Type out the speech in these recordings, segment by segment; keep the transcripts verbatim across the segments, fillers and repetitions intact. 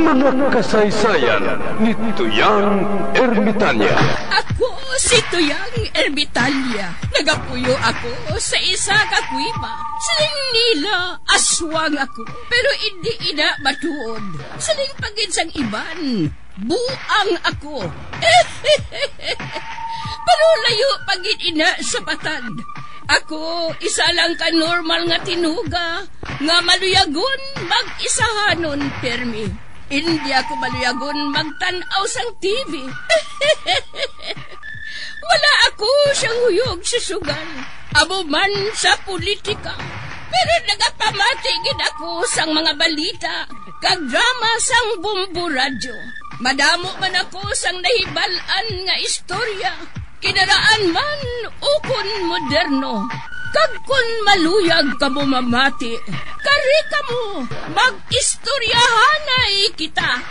Mga kasaysayan ni Tuyang Ermitanya. Ako si Tuyang Ermitanya. Nagapuyo ako sa isa ka kuiba. Siling nila, aswang ako. Pero hindi ina matuod. Siling pagin sang iban, buang ako. Pero layo pagin ina sa batad. Ako, isa lang ka normal nga tinuga, nga maluyagon mag-isahanon, permi. Hindi ako maluyagon magtanaw sang T V. Wala ako siyang huyog sa sugal, abo man sa politika. Pero nagapamati gid ako sang mga balita, kag drama sang Bumbu Radyo. Madamo man ako sang nahibalan nga istorya, kinaraan man ukon moderno. Kag kun maluyag ka mo mamati, kari ka mo, mag-istoryahanay kita.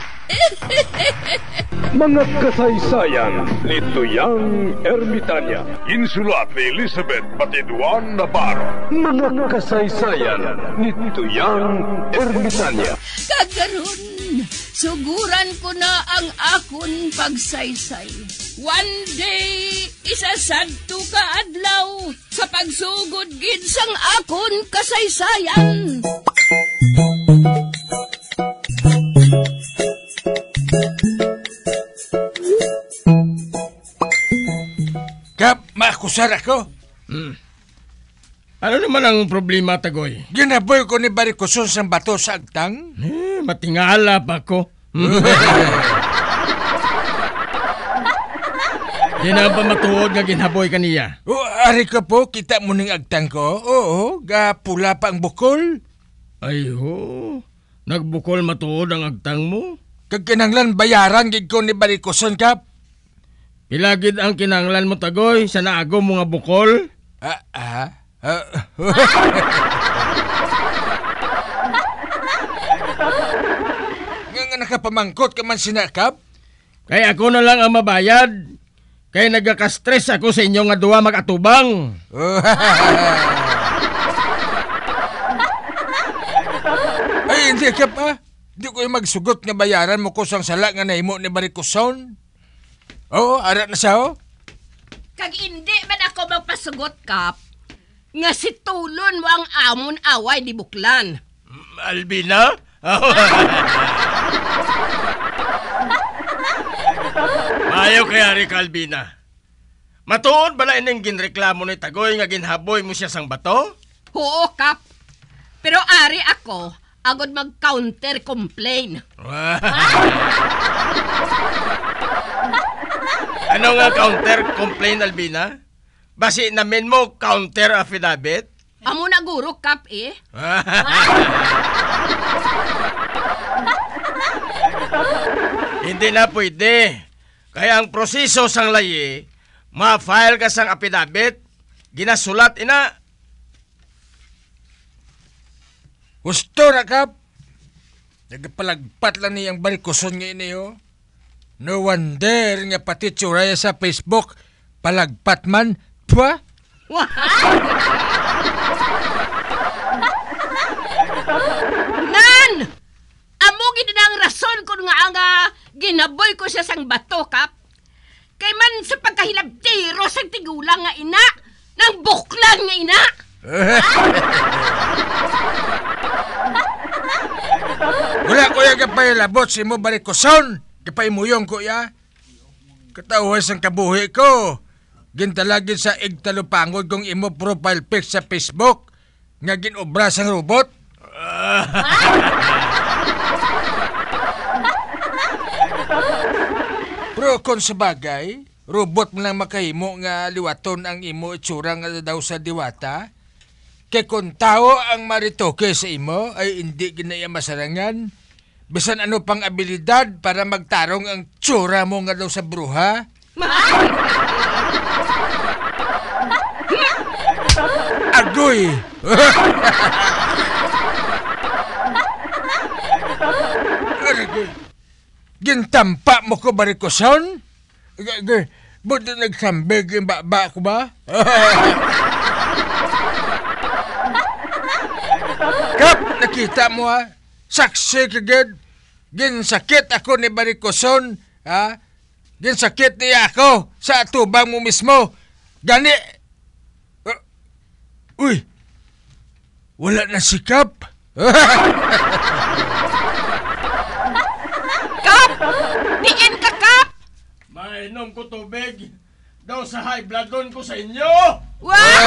Mga kasaysayan ni Tuyang Ermitanya. Insulat ni Elizabeth Batiduan Navarro. Mga kasaysayan ni Tuyang Ermitanya. Kagaron, suguran ko na ang akon pagsaysay. One day, isasadto ka adlaw sa pagsugod gid sang akon kasaysayan. Kap, maakusar ako. Hmm. Ano naman ang problema, Tagoy? Ginaboy ko ni Barikoson sa bato sa agtang. Eh, matingala pa ko. Di na ba matuod nga ginhaboy kaniya? O, ari ka po, kita mo ning agtang ko. Oo, ga pula pa ang bukol. Ay ho, nagbukol matuod ang agtang mo? Kag kinanglan bayaran gid ko ni Barikoson, Kap. Pilagid ang kinanglan mo, Tagoy, sa naago mo nga bukol? Ah, ah? Uh, nga nga nakapamangkot ka man sinakap? Kaya ako na lang ang mabayad. Kaya nagkaka-stress ako sa inyo nga duwa mag-atubang. Ay, hindi ka pa. Hindi ko yung magsugot nga bayaran mo ko sang sala nga nahimo ni Barikoson. Oo, ara na siya, oh. Kag hindi man ako magpasugot, Kap, nga si Tulon mo ang amon away di Buklan. Albina? Ayaw kaya rin ka, Albina. Matuod bala ining ginreklamo ni Tagoy nga ginhaboy mo siya sang bato? Oo, Kap. Pero ari ako, agad mag-counter-complain. Ano nga counter-complain, Albina? Basi namin mo counter-affidavit? Amo na guro, Kap, eh. Hindi na pwede. Kaya ang proseso sang layi, ma-file ka sang affidavit, ginasulat ina. Gusto na, Kap. Nagpalagpat lang niyang Barikoson nga ini, oh. No wonder nga pati tsuraya sa Facebook, palagpat man, pwa? Nan! Amo gid ang rason kung nga ang uh, ginaboy ko siya sang bato, Kap. Kay man sa pagkahilabtiro sang tigulang nga ina, nang buklan nga ina. Wala ko yung kapay labot si mo Barikoson. Kapay muyong ko ya. Katawa sang kabuhi ko. Gintalagin sa igtalupangod kong imo profile pic sa Facebook. Nga ginobra sang robot. Pero kung sabagay, robot mo lang makahimo nga liwaton ang imo itsura nga daw sa diwata. Kaya kung tao ang maritoke sa imo ay hindi ginaya masarangan. Bisan ano pang abilidad para magtarong ang tsura mo nga daw sa bruha. Agoy! Agoy! Gintampa mo ko Barikoson? Agoy! Buti nagsambig yung baba ko ba? Kap, nakita mo ha? Saksi kagad. ginsakit ako ni Barikoson, ha? Ginsakit niya ako sa atubang mo mismo. Gani, uh, uy, wala na si Kap. Kap! Diin ka, Kap! Mainom ko tubig. Daw sa high blood doon ko sa inyo. Wow!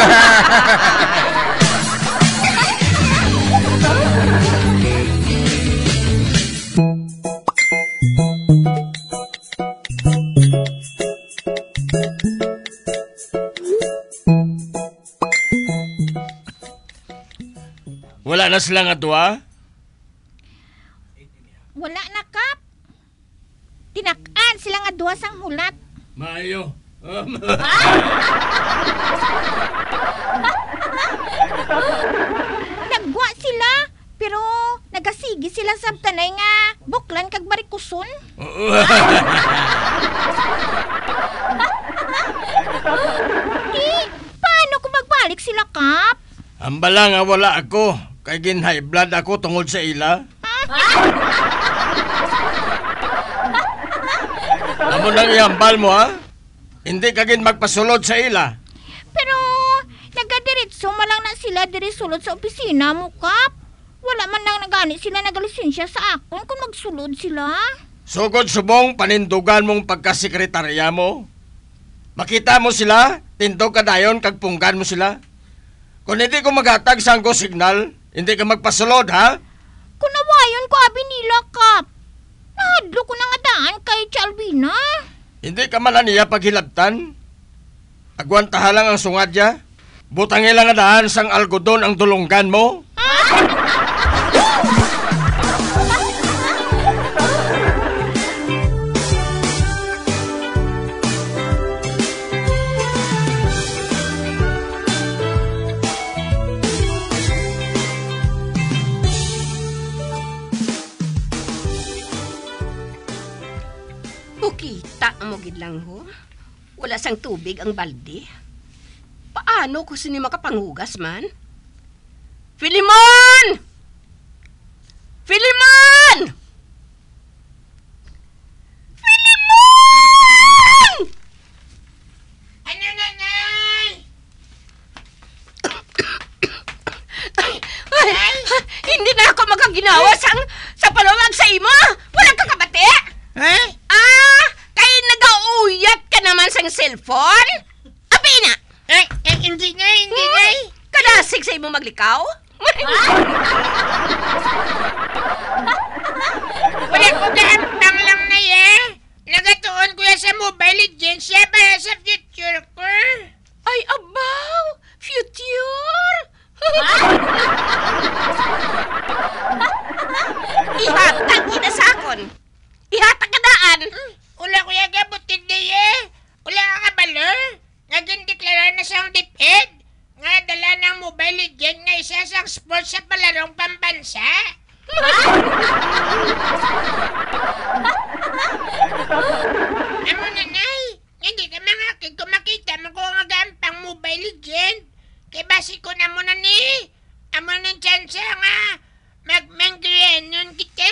Wala na sila nga duwa? Wala na, Kap. Tinakaan sila nga duwa sang hulat. Maayo. Um, Nagwa sila, pero nagasigi sila sa tanay nga buklan kag Barikoson. Di, paano kung magbalik sila, Kap? Ambala nga wala ako. Kay gin high blood ako tungod sa ila. Amo nang iambal mo, ha? Hindi ka gin magpasulod sa ila. Pero nagadiretso malang na sila diri sulod sa opisina mo, Kap. Wala man nang nagani sila nagalisensya sa akon kung magsulod sila. Sugod subong panindugan mong pagkasekretarya mo. Makita mo sila, tindog ka dayon kag punggan mo sila. Kung hindi ko maghatag sang ko signal, hindi ka magpasulod, ha? Kung nawayon ko abi nila, Kap. Nahadlo ko na nga daan kay Chalvina. Hindi ka man niya paghilabtan. Agwantaha lang ang sungadya. Butang ilang nga daan sang algodon ang dulunggan mo. Bukita mo gid lang ho. Wala sang tubig ang balde. Paano ko sini makapangugas man? Filimon! Filimon! Filimon! Ano, nanay? Ay, hindi na ako magaginawa sang sa paluwag sa imo. Wala ka kabate? Eh? Ah, kay nagauyat ka naman sang cellphone? Abi na! Eh, eh, hindi na, hindi na. Kadasig sa imo maglikaw? Wala ko gahampang lang na eh. Nagatuon ko yan sa Mobile Legends siya para sa future ko. Ay, abaw! Future! Ihatag inasakon. Ihatag ka daan. Wala ko yung gabutin na eh. Wala ka kabalo. Naging deklara na siyang dipid. Nga dala ng Mobile Legends nga isa sang sports sa palarong pambansa. Amo nanay, hindi ka mga kid ko makita mo ko nga gampang Mobile Legends. Kaya basi ko na mo na ni. Amo ng chance nga mag-mangrenon kita.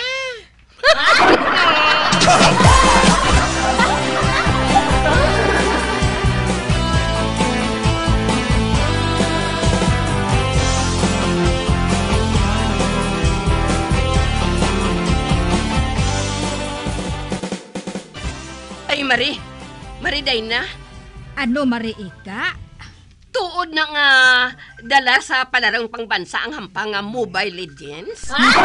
Ay, Mari. Mari, day na. Ano, Mariika? Tuod na nga dala sa palarong pangbansa ang hampang nga Mobile Legends.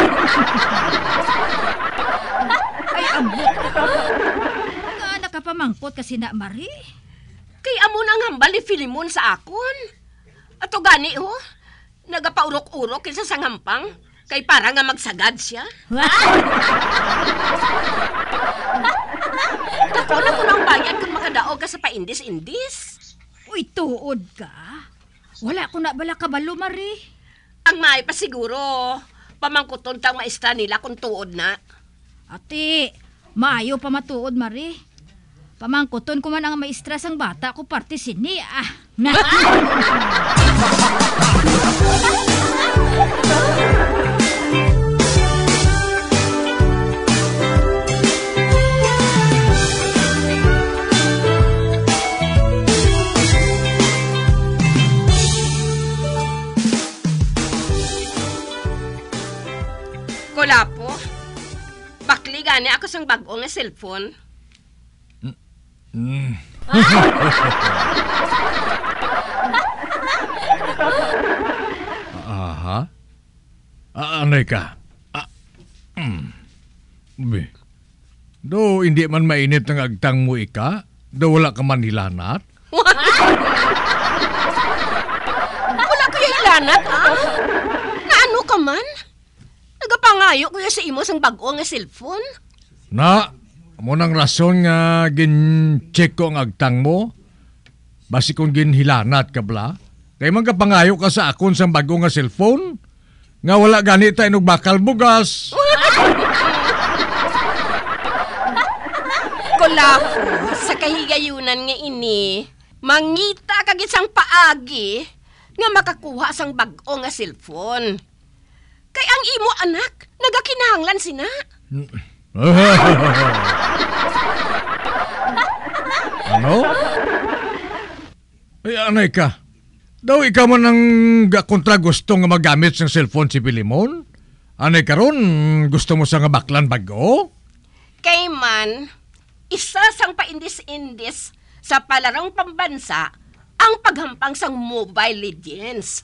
Ay, abot. Nga nakapamangkot kasi na, Mari. Kay amo nang hambal ni Filimon sa akon. Ato gani, oh. Nagapaurok-urok kinsa sa hampang. Kay para nga magsagad siya. Ako na ko nang bayad kung makadaog ka sa paindis-indis. Uy, tuod ka. Wala ko na bala kabalo, Mari. Ang may pa siguro, pamangkuton tang maestra nila kung tuod na. Ate, maayo pa matuod, Mari. Pamangkuton ko man ang maestra sang bata ko parte sini, ah. Sukli gani ako sang bago nga cellphone. Mm. Aha. Ah, anay ka? Ah, mm. Be. Do, hindi man mainit ng agtang mo ika? Do, wala ka man hilanat? Wala kaya ilanat, ah? Naano ka man? Nagapangayo kuya sa imo sang bago nga cellphone? Na, mo nang rason nga gin-check ko ang agtang mo? Basi kung ginhilanat ka bla? Kaya man kapangayo ka sa akon sang bago nga cellphone? Nga wala gani tayo bakal bugas. Kulafo, sa kahigayunan nga ini, mangita kagit sang paagi nga makakuha sang bago nga cellphone. Kay ang imo anak, nagakinahanglan sina. Ano? Ay, anay ka? Daw ikaw man ang kontra gusto nga magamit ng cellphone si Pilimon? Anay ka ron, gusto mo sa nga baklan bago? Kay man, isa sang paindis-indis sa palarong pambansa ang paghampang sang Mobile Legends.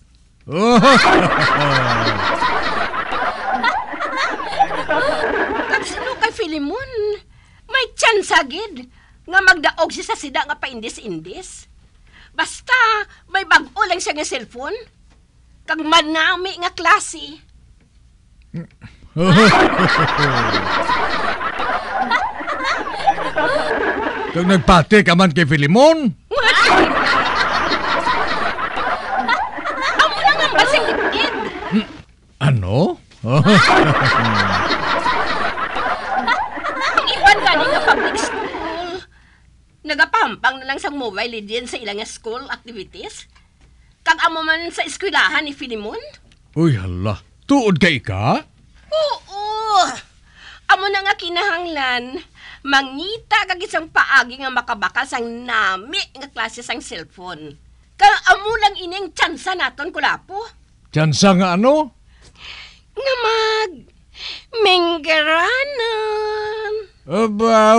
Kagsino kay Filimon, may chance agid nga magdaog siya sa sida nga paindis-indis. Basta may bag-o lang siya nga cellphone, kag manami nga klase. Kag nagpati ka man kay Filimon? Amo na nga basing gitgid. Ano? Ang iban gani nga public school, nagapampang na lang sa Mobile Legends sa ilang school activities. Kag amo man sa eskwelahan ni Filimon? Uy, hala. Tuod ka ika? Oo. Amo na nga kinahanglan, mangita kag isang paagi nga makabakal sang nami nga klase sang cellphone. Kag amo lang ining tsansa naton kulapo. Tsansa nga ano? Nga mag minggeranan. Abaw.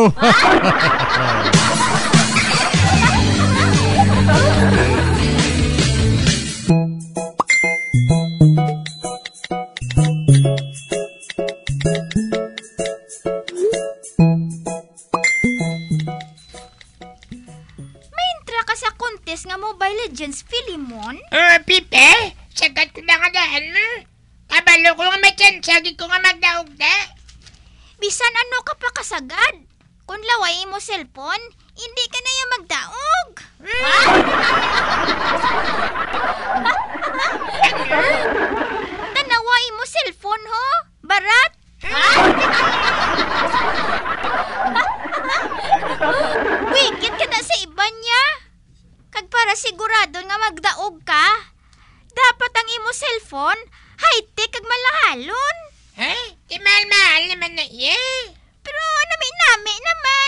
Nga Mobile Legends, Filimon? Uh, Pipe, sagat ko na nga daan mo. Kabalo ko nga matyansagi ko nga magdaog na. Bisan ano ka pa kasagad? Kung laway mo cellphone, hindi ka na yung magdaog. Ha? Tanaway mo cellphone ho? Barat? Ha? Wikit ka na sa iba niya. Kag para sigurado nga magdaog ka, dapat ang imo cellphone high-tech kag malahalon. Ha? Di mahal-mahal naman na iya. Pero nami-nami naman.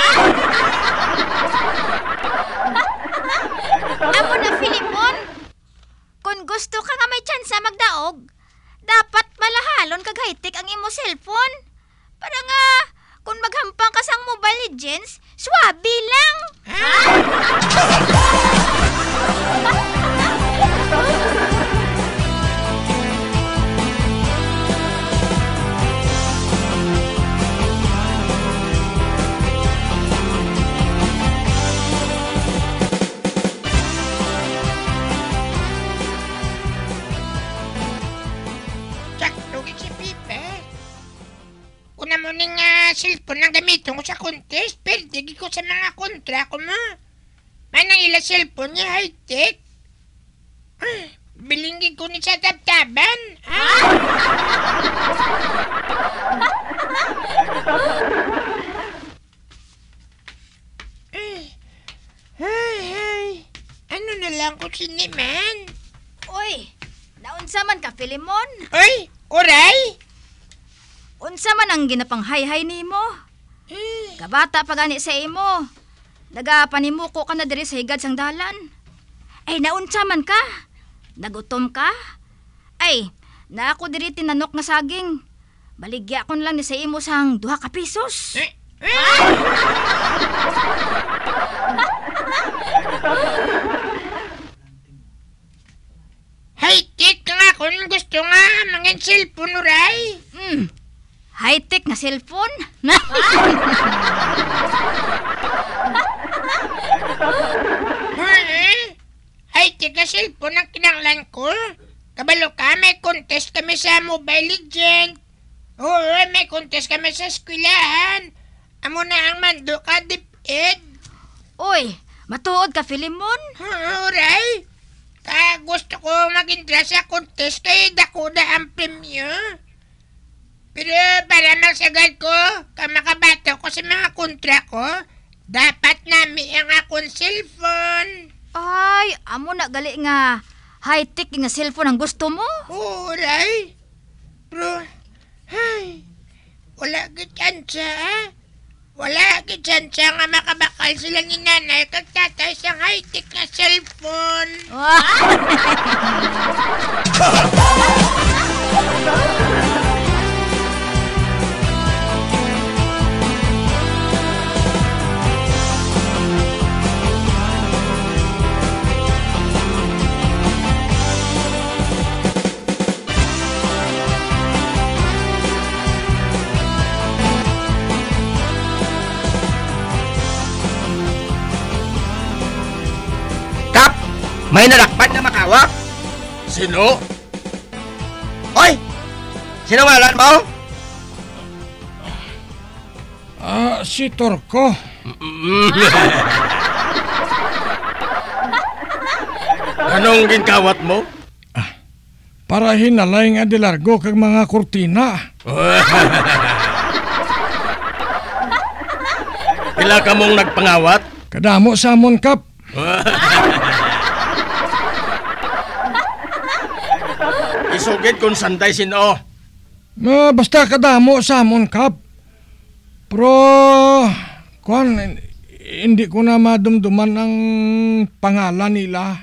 Amo na, Filimon. Kung gusto ka nga may tsansa magdaog, dapat malahalon kag high-tech ang imo cellphone. Para nga, kung maghampang ka sang Mobile Legends, swabe lang. Ha? Kuna mo ning uh, cellphone ang gamiton ko sa contest, pero digi ko sa mga kontra ko mo. Manang ila cellphone niya high-tech. Ah, bilinggi ko ni sa tabtaban. Ah? Ay, ay, ay. Ano na lang ko siniman? Uy, naunsa man ka, Filimon? Uy, oray? Unsa man ang ginapanghay-hay nimo? Eh. Kabata pa gani sa imo. Nagapanimuko ka na diri sa higad sang dalan. Ay, naunsa man ka? Nagutom ka? Ay, na ako diri tinanok nga saging. baligya kon lang ni sa imo sang duha ka pisos. Eh, high-tech ka nga kung gusto nga mga cellphone uray. Hmm. High-tech nga cellphone. Hmm? High-tech nga cellphone ang kinanglan ko. Kabalo ka, may contest kami sa Mobile Legend. Oo, may contest kami sa eskwelahan. Amo na ang mando ka, dip-ed. Uy, matuod ka, Filimon? Uray. Ka gusto ko mag-intra sa contest kay dako na ang premyo. Pero para magsagad ko, ka makabato ko sa mga kontra ko, dapat nami ang akong cellphone. Ay, amo na gali nga high-tech nga cellphone ang gusto mo. Uray. Bro, ay, wala ka tsansa, ha? Wala ka tsansa nga makabakal sila ni nanay kag tatay sa high-tech nga cellphone. Kap, may nalakpan na makawak? Sino? Oy! Sino ngalan mo? Ah, si Torko. Anong ginkawat mo? Para hinalay nga dilargo kag mga kurtina. Pila ka mong nagpangawat? Kadamo sa amon, Kap. Isugid kung sanday sino. Ma, basta kadamo sa amon, Kap. Pero, kuan, hindi ko na madumduman ang pangalan nila.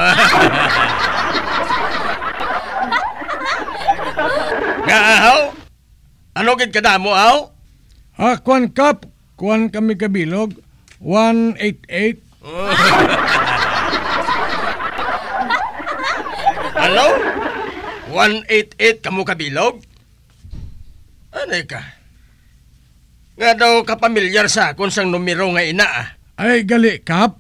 Nga ahaw? Ano gid kadamo aw? Ah, kuan, Kap. Kuan kami kabilog. one eighty-eight. Ano? one eighty-eight kamo kabilog? Ano ka? Nga daw kapamilyar sa akong sang numero nga ina ah. Ay, gali, Kap.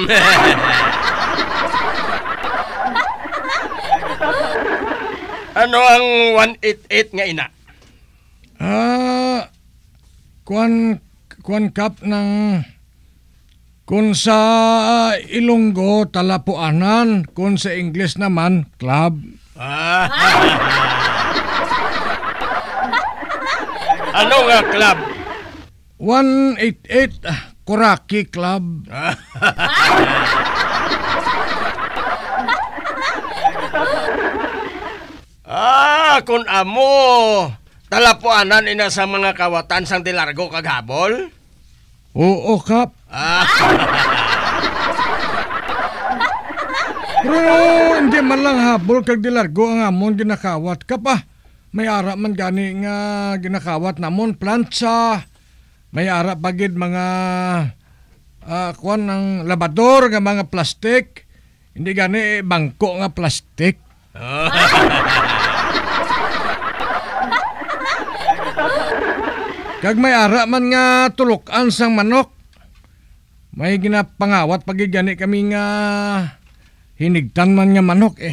Ano ang one eighty-eight nga ina? Ah, kuan, kuan, Kap, ng... Kung sa Ilonggo, talapuanan. Kung sa English naman, club. Ah. Ano nga club? one eighty-eight, ah, Kuraki Club. Ah, kung amo. Talapuanan ina sa mga kawatan sang Dilargo kaghabol? Oo, Kap. Ah. Pero hindi man lang habol kag Dilargo ang amon ginakawat, Kap, ah. May ara man gani nga ginakawat namon plancha. May ara pagid mga uh, kuan ng labador nga mga plastik. Hindi gani eh, bangko nga plastik. Kag may ara man nga tulukan sang manok. May ginapangawat pagid gani kami nga hinigtan man nga manok eh.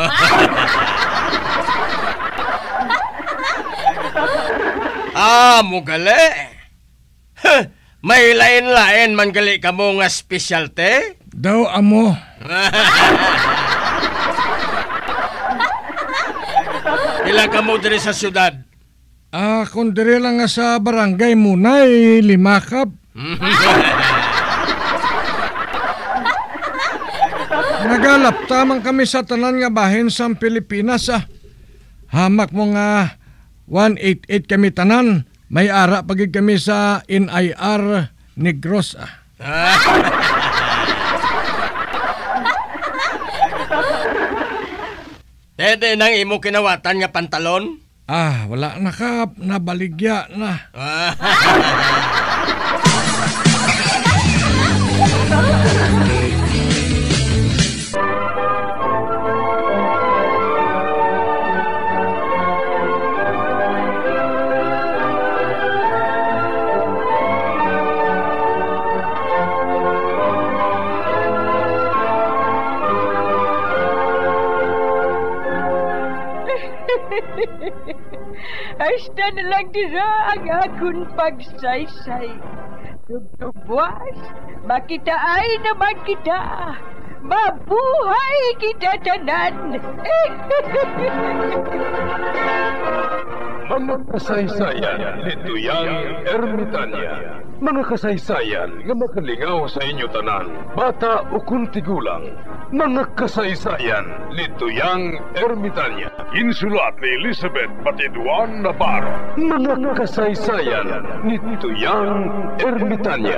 Ah, mo gali. Huh, may lain-lain man gali ka mo nga specialte? Daw amo. Ilan ka mo diri sa syudad? Ah, kung dire lang nga sa barangay muna eh, lima, Kap. Nagalap tamang kami sa tanan nga bahin sa Pilipinas ah. Hamak mo nga one eighty-eight kami tanan. May ara pagig kami sa N I R Negros ah. Dede nang imo kinawatan nga pantalon? Ah, wala na kap, nabaligya na. Hasta na lang dira ang akong pagsaysay. Tugtugwas, makitaay naman kita. Mabuhay kita tanan. Mga kasaysayan ni Tuyang Ermitanya. Mga kasaysayan nga makalingaw sa inyo tanan, bata o kuntigulang. Mga kasaysayan ni Tuyang Ermitanya. Insulat ni Elizabeth Batiduan Navarro. Mga kasaysayan ni Tuyang Ermitanya.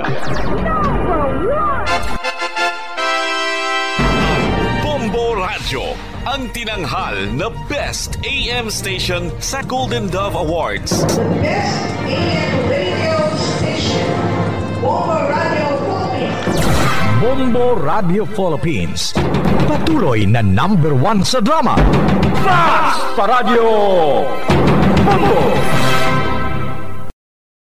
Bombo Radio, ang tinanghal na Best A M Station sa Golden Dove Awards. Best A M Radio Station, Bombo Radio Philippines. Bombo Radio Philippines, patuloy na number one sa drama. Fast pa Radio! Bombo!